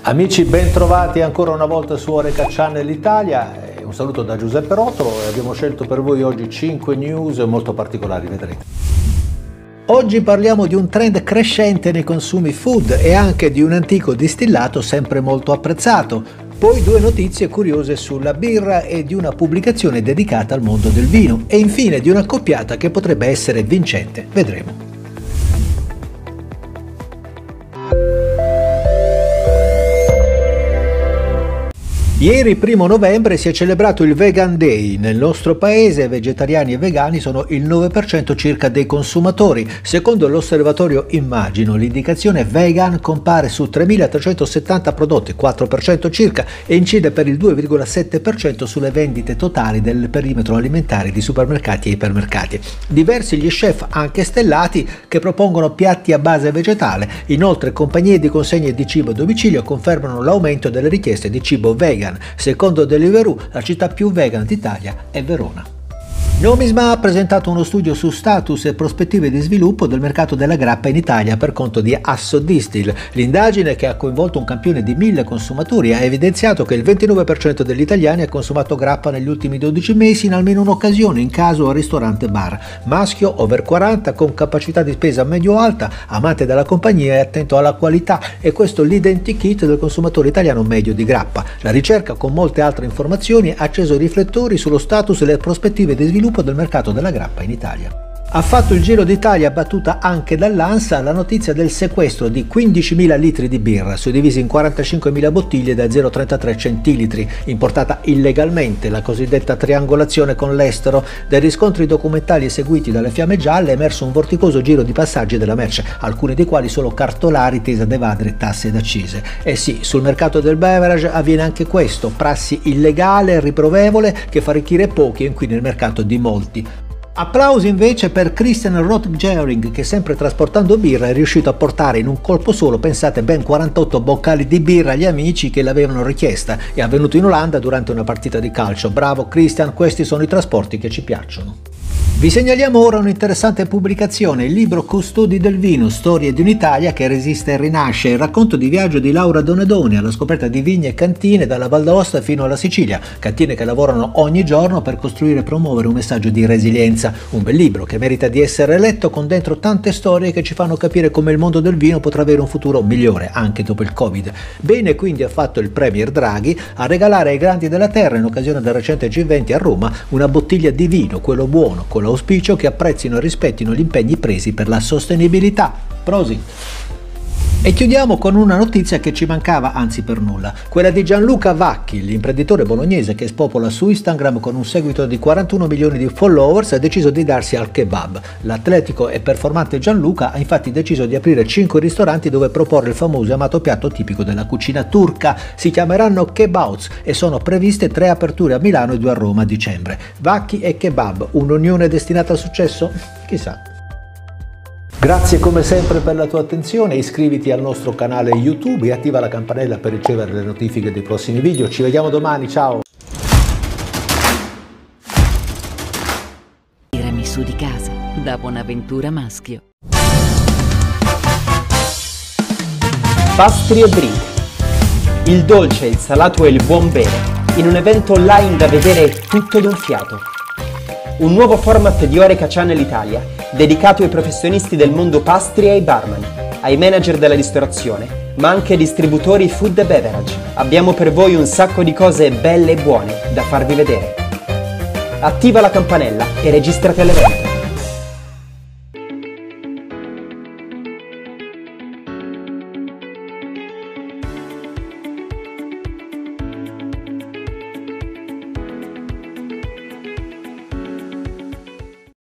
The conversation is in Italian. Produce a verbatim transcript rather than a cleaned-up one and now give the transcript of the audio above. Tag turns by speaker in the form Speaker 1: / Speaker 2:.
Speaker 1: Amici, ben trovati ancora una volta su Oreca Channel Italia. Un saluto da Giuseppe Rotolo e abbiamo scelto per voi oggi cinque news molto particolari, vedrete. Oggi parliamo di un trend crescente nei consumi food e anche di un antico distillato sempre molto apprezzato. Poi due notizie curiose sulla birra e di una pubblicazione dedicata al mondo del vino. E infine di una coppiata che potrebbe essere vincente. Vedremo. Ieri, primo novembre, si è celebrato il Vegan Day. Nel nostro paese vegetariani e vegani sono il nove per cento circa dei consumatori. Secondo l'osservatorio Immagino, l'indicazione vegan compare su tremilatrecentosettanta prodotti, quattro per cento circa, e incide per il due virgola sette per cento sulle vendite totali del perimetro alimentare di supermercati e ipermercati. Diversi gli chef, anche stellati, che propongono piatti a base vegetale. Inoltre, compagnie di consegne di cibo a domicilio confermano l'aumento delle richieste di cibo vegan. Secondo Deliveroo, la città più vegan d'Italia è Verona. Nomisma ha presentato uno studio su status e prospettive di sviluppo del mercato della grappa in Italia per conto di Assodistill. L'indagine, che ha coinvolto un campione di mille consumatori, ha evidenziato che il ventinove per cento degli italiani ha consumato grappa negli ultimi dodici mesi in almeno un'occasione, in casa o ristorante bar. Maschio, over quaranta, con capacità di spesa medio-alta, amante della compagnia e attento alla qualità, e questo l'identikit del consumatore italiano medio di grappa. La ricerca, con molte altre informazioni, ha acceso i riflettori sullo status e le prospettive di sviluppo del mercato della grappa in Italia. Ha fatto il giro d'Italia, battuta anche dall'ANSA, la notizia del sequestro di quindicimila litri di birra, suddivisi in quarantacinquemila bottiglie da zero virgola trentatré centilitri, importata illegalmente, la cosiddetta triangolazione con l'estero. Dai riscontri documentali eseguiti dalle Fiamme Gialle è emerso un vorticoso giro di passaggi della merce, alcuni dei quali solo cartolari tesi ad evadere tasse ed accise. E sì, sul mercato del beverage avviene anche questo, prassi illegale e riprovevole che fa arricchire pochi e inquina il mercato di molti. Applausi invece per Christian Roth-Gering, che sempre trasportando birra è riuscito a portare in un colpo solo, pensate, ben quarantotto boccali di birra agli amici che l'avevano richiesta. È avvenuto in Olanda durante una partita di calcio. Bravo Christian, questi sono i trasporti che ci piacciono. Vi segnaliamo ora un'interessante pubblicazione, il libro Custodi del vino, storie di un'Italia che resiste e rinasce, il racconto di viaggio di Laura Donadoni alla scoperta di vigne e cantine dalla Val d'Aosta fino alla Sicilia, cantine che lavorano ogni giorno per costruire e promuovere un messaggio di resilienza. Un bel libro che merita di essere letto, con dentro tante storie che ci fanno capire come il mondo del vino potrà avere un futuro migliore anche dopo il Covid. Bene quindi ha fatto il Premier Draghi a regalare ai grandi della terra, in occasione del recente G venti a Roma, una bottiglia di vino, quello buono, con l'auspicio che apprezzino e rispettino gli impegni presi per la sostenibilità. Prosit! E chiudiamo con una notizia che ci mancava, anzi per nulla, quella di Gianluca Vacchi, l'imprenditore bolognese che spopola su Instagram con un seguito di quarantuno milioni di followers, ha deciso di darsi al kebab. L'atletico e performante Gianluca ha infatti deciso di aprire cinque ristoranti dove proporre il famoso e amato piatto tipico della cucina turca. Si chiameranno Kebabs e sono previste tre aperture a Milano e due a Roma a dicembre. Vacchi e kebab, un'unione destinata al successo? Chissà. Grazie come sempre per la tua attenzione, iscriviti al nostro canale YouTube e attiva la campanella per ricevere le notifiche dei prossimi video. Ci vediamo domani, ciao!
Speaker 2: Tiramisù di casa, da Bonaventura Maschio.
Speaker 3: Pastry e Drink. Il dolce, il salato e il buon bere, in un evento online da vedere tutto d'un fiato. Un nuovo format di Oreca Channel Italia, dedicato ai professionisti del mondo pastry e ai barman, ai manager della ristorazione, ma anche ai distributori food e beverage. Abbiamo per voi un sacco di cose belle e buone da farvi vedere. Attiva la campanella e registrati all'evento.